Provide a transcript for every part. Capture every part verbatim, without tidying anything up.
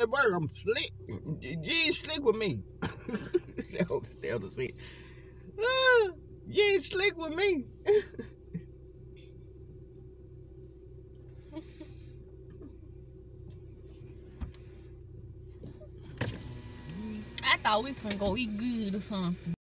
at work, I'm slick. You ain't slick with me. that was, that was it. Ah, you ain't slick with me. I thought we finna go eat good or something.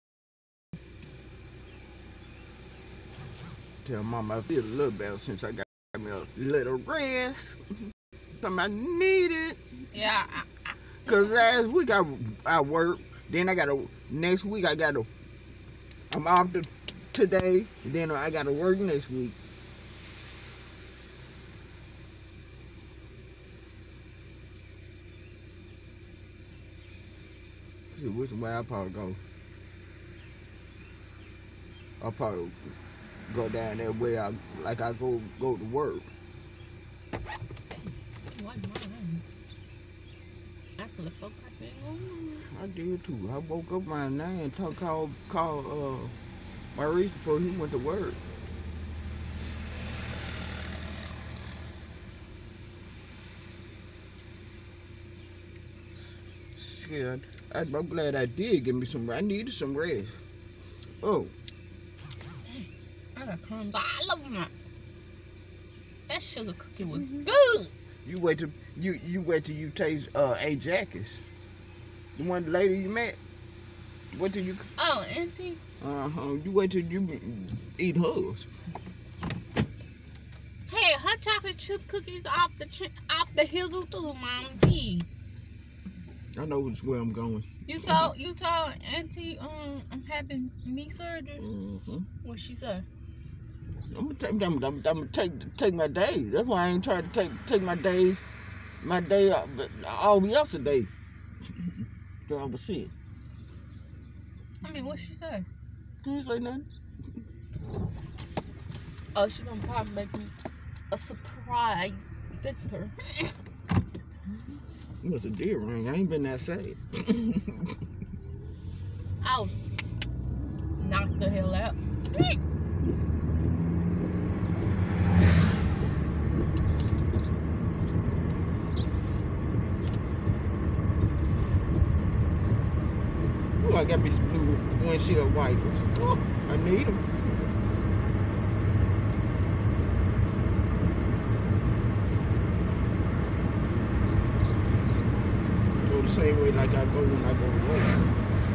Tell mama I feel a little better since I got me a little rest. Something I needed. Yeah. I, I, Cause last week I I worked. Then I got to next week I got to. I'm off to, today. And then I got to work next week. See which way I probably go. I'll probably go down that way. I like I go go to work. what mine? I slept so goddamn. I did too. I woke up around nine and talk, call call uh Maurice before he went to work. Shit, I, I'm glad I did give me some. I needed some rest. Oh, I got crumbs all over my. That sugar cookie was good. you wait till you you wait till you taste uh A Jackie's. The one lady you met. Wait till you. Oh, auntie. Uh huh. You wait till you eat hers. Hey, her chocolate chip cookies off the ch- off the hizzle through, Mom P. I know which way I'm going. You told you told Auntie um I'm having knee surgery. Mm-hmm. What she said? I'm gonna take, I'm, I'm, I'm gonna take take my days. That's why I ain't trying to take take my days, my day off, all yesterday. So I was sick. I mean, what she say? She didn't say nothing. Oh, she gonna probably make me a surprise dinner. It was a deer ring. I ain't been that sad. I'll knock the hell out. Oh, I got me some blue windshield wipers. Oh, I need them. Go the same way like I go when I go to work.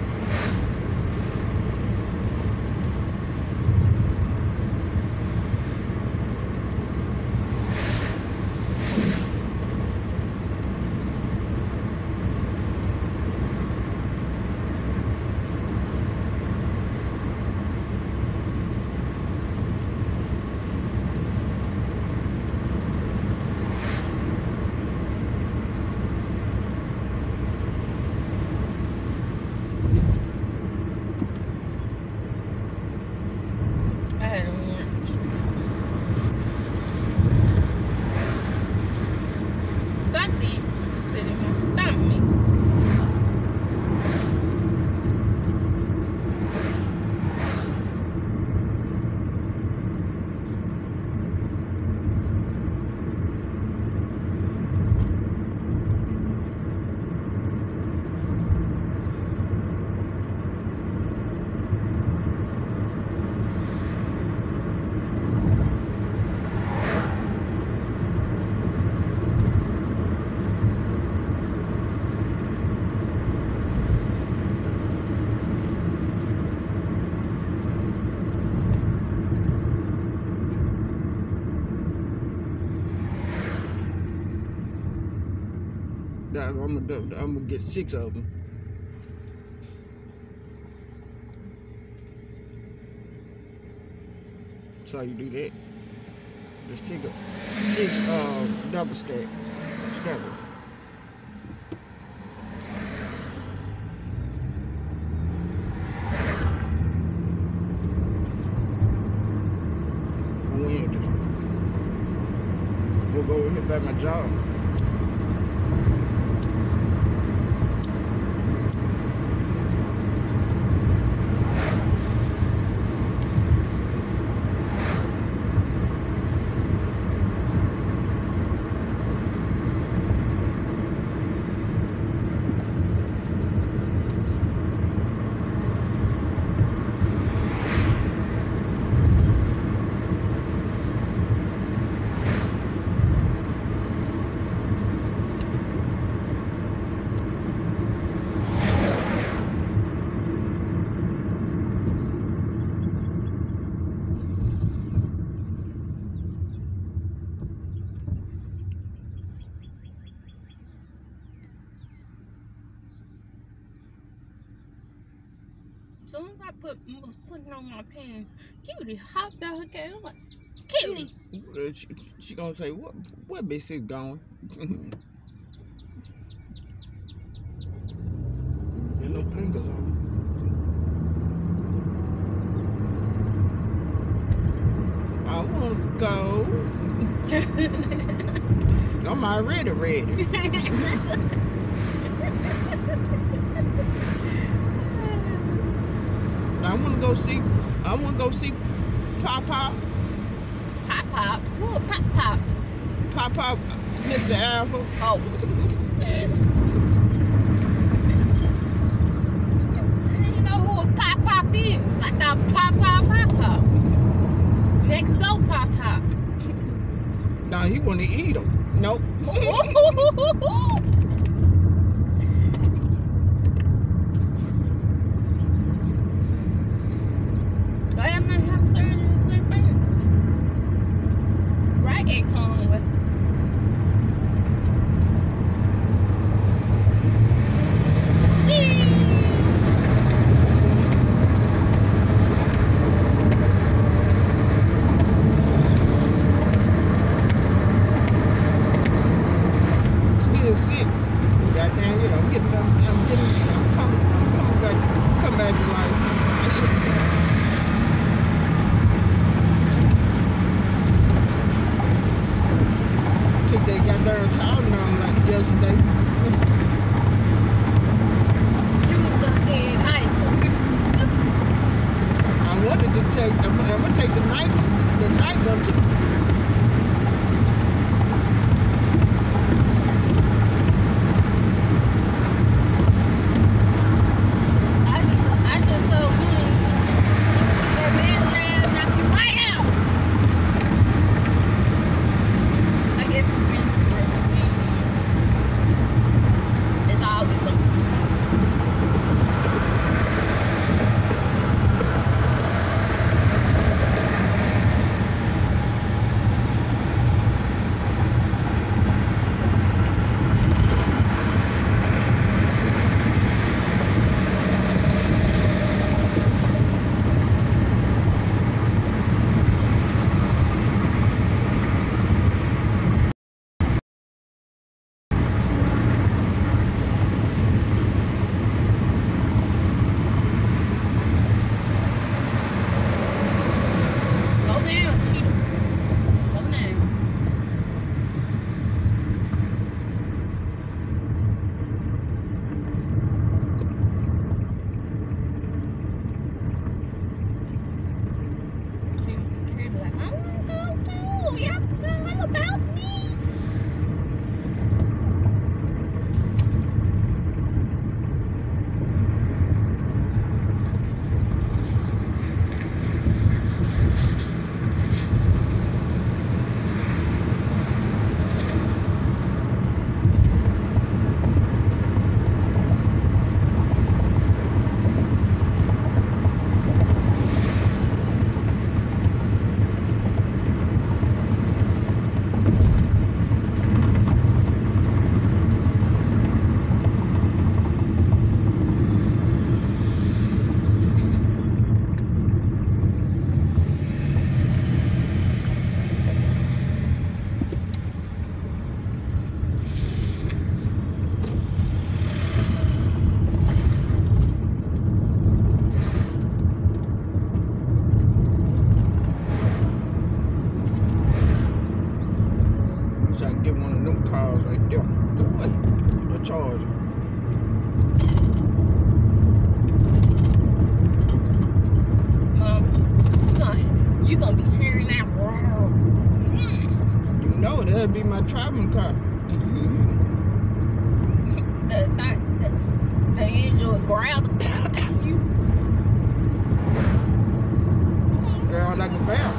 I had a lunch. Something to put in my stomach. I'm gonna, I'm gonna get six of them. That's how you do that. The six, six uh, double stack, stacker. On Wednesday. We'll go and hit back my job. soon as I put was putting on my pants, Cutie hopped out her car. I'm like, Cutie. Uh, She, she gonna say, what where Big Sis going? There's no blinkers on. I wanna go. I'm already ready. I wanna go see I wanna go see Pop Pop. Pop pop. Who a pop pop? Pop Pop, Mister Alpha. Oh. You know who a pop pop is? I thought pop pop pop pop. Next door pop pop. Nah, he wanna eat them. Nope. Go ahead and have surgery in Saint Francis. Right at Conway. Still sick. Goddamn, you know, I'm getting, I'm, I'm getting, I'm coming, I'm coming back, come back to life. Took that goddamn Tylenol like yesterday. You was gonna say at night. I wanted to take, I'm, I'm gonna take the night, the night one too. I should, I should have told you that man ran knock you right out. I guess the friends it's always gonna be. Go down, Cheetah. Go down. Cutie, Cutie like, I wanna go too. Y'all forgot about me. Wish I could get one of them cars right there. The way, the Charger. Mom, you gonna, you gonna be hearing that roar. You know that'd be my traveling car. The, the, the, the angel is growling. You. Girl like a bear.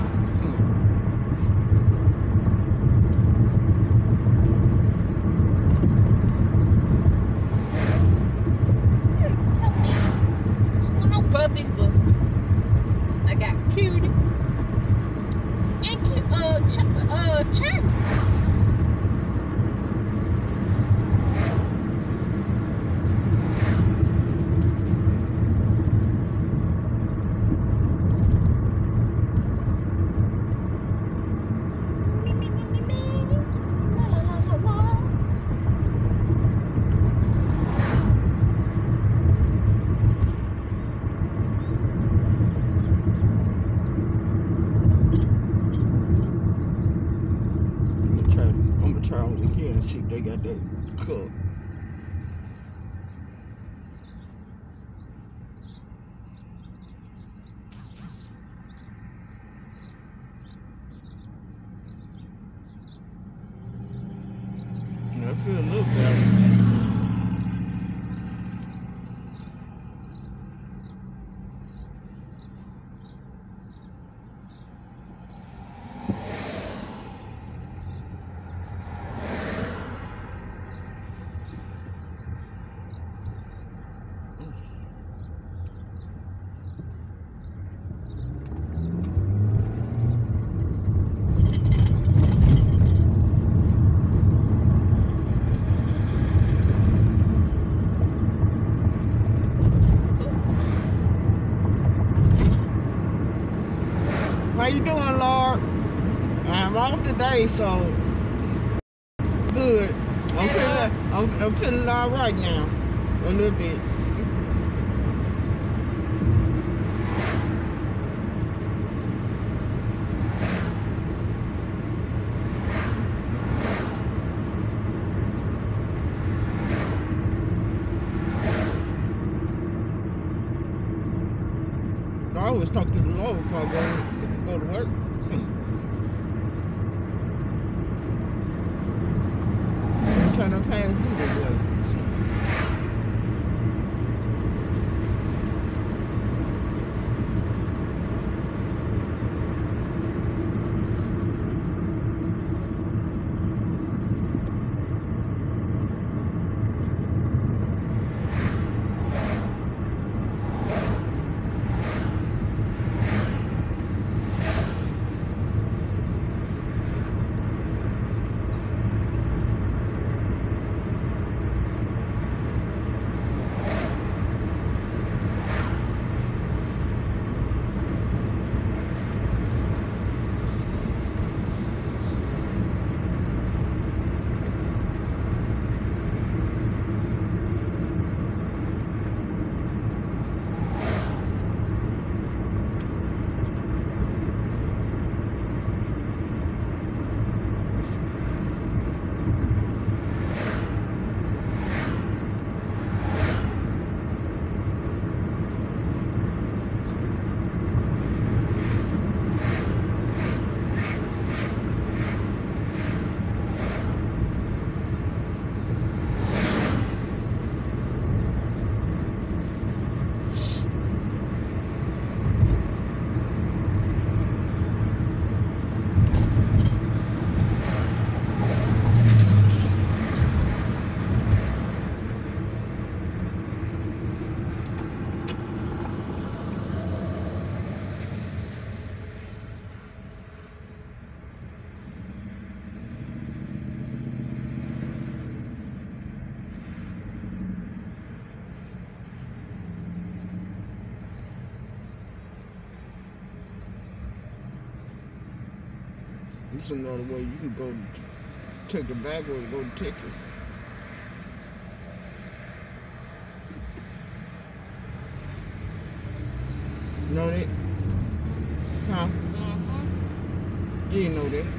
Puppies, but I got Cutie and cute, uh, ch- uh, China. you doing, Lord? I'm off today, so good. I'm Yeah. feeling, I'm, I'm feeling all right now, a little bit. I always talk to the Lord before I go, go to work. I'm trying to pass through this way. There's another way you can go take the back road and go to Texas. You know that? Huh? Mm-hmm. You didn't know that.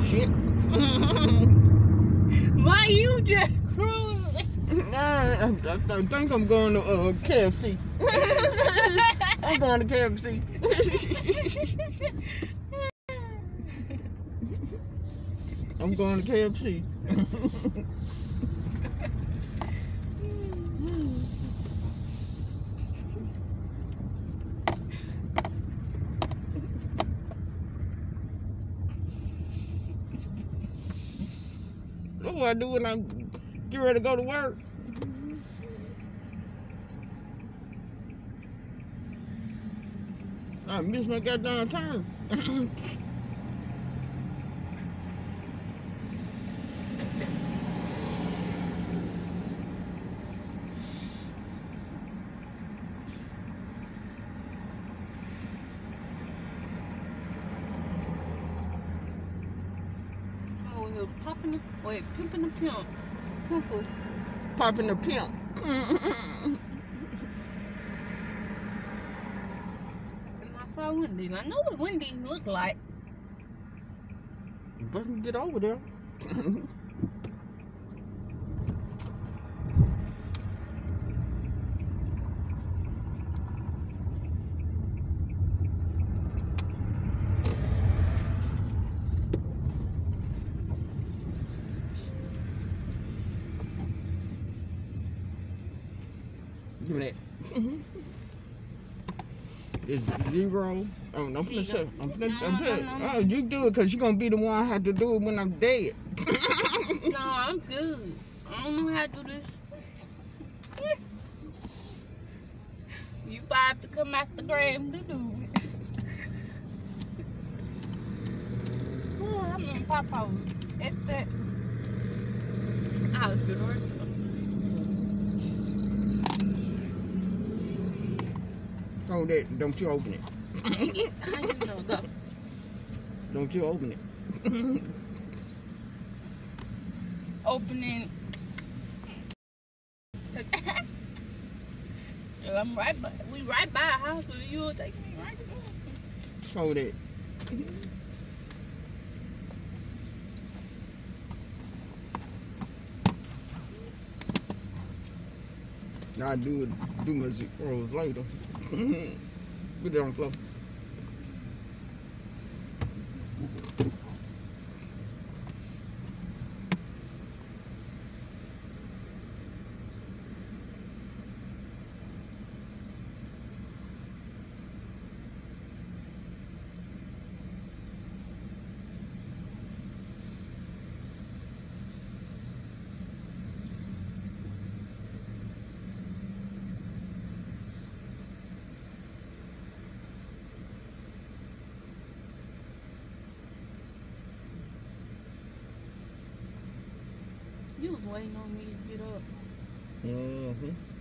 shit. Why you just cruising? Nah, I, I, I think I'm going to uh, K F C. I'm going to K F C. I'm going to K F C. That's what I do when I get ready to go to work. I miss my goddamn turn. Oh, he was popping the, wait, pimping the pimp. Pimple. Popping the pimp. And I saw Wendy's. I know what Wendy's look like. Doesn't get over there. Give me that. It's zero. Oh, I'm gonna say. I'm gonna. I'm gonna. Oh, you do it because you're gonna be the one I have to do it when I'm dead. No, I'm good. I don't know how to do this. You five to come out the gram to do it. Oh, I'm gonna pop out at that. I'll be right there. Hold that. Don't you open it. Dang it. How you know? Go. Don't you open it. Opening. I'm right by. We right by a house. So you'll take me right there. Hold that. I'll do it. Do my zip rolls later. Put it on floor. You was waiting on me to get up. Mm-hmm.